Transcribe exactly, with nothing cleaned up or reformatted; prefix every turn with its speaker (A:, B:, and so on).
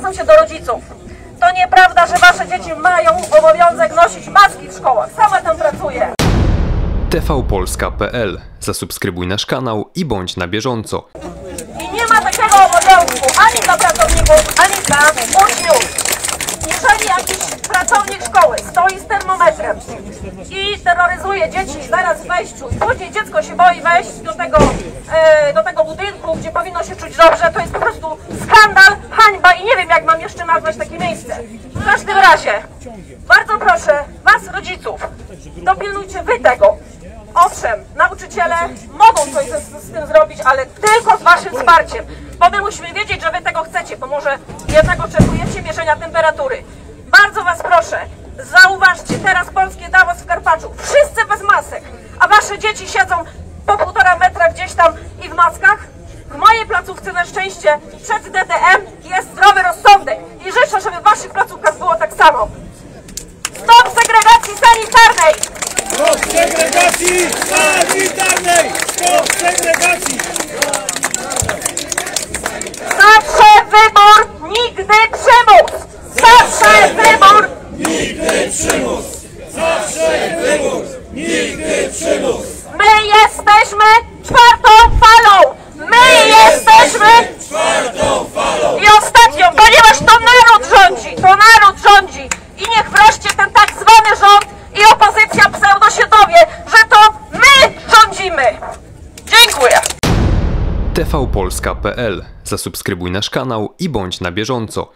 A: Zwracam się do rodziców. To nieprawda, że wasze dzieci mają obowiązek nosić maski w szkołach. Sama tam pracuję.
B: T V Polska kropka P L. Zasubskrybuj nasz kanał i bądź na bieżąco.
A: I nie ma takiego obowiązku ani dla pracowników, ani dla uczniów. Jeżeli jakiś pracownik szkoły stoi z termometrem i terroryzuje dzieci zaraz w wejściu i później dziecko się boi wejść do tego, e, do tego budynku, gdzie powinno się czuć dobrze, to jest po prostu skandal, hańba i nie wiem, jak mam jeszcze nazwać takie miejsce. W każdym razie, bardzo proszę was, rodziców, dopilnujcie wy tego. Owszem, nauczyciele mogą coś z, z tym zrobić, ale tylko z waszym wsparciem, bo my musimy wiedzieć, że wy tego chcecie, bo może jednak oczekujecie mierzenia temperatury. Bardzo was proszę, zauważcie teraz polskie Davos w Karpaczu, wszyscy bez masek, a wasze dzieci siedzą po półtora metra gdzieś tam i w maskach. W mojej placówce na szczęście przed D D M jest zdrowy rozsądek i życzę, żeby w waszych placówkach było tak samo. Stop segregacji sanitarnej!
C: Stop segregacji sanitarnej! Stop segregacji!
A: Zawsze wybór, nigdy przymus! Zawsze wybór!
C: Nigdy przymus! Zawsze wybór! Nigdy przymus!
A: My jesteśmy czwartą falą! My jesteśmy
C: Czwartą falą!
A: i ostatnią, ponieważ to naród rządzi! To naród rządzi! I niech wreszcie ten tak zwany rząd i opozycja pseudo się dowie, że to my rządzimy! Dziękuję!
B: T V Polska kropka P L. Zasubskrybuj nasz kanał i bądź na bieżąco.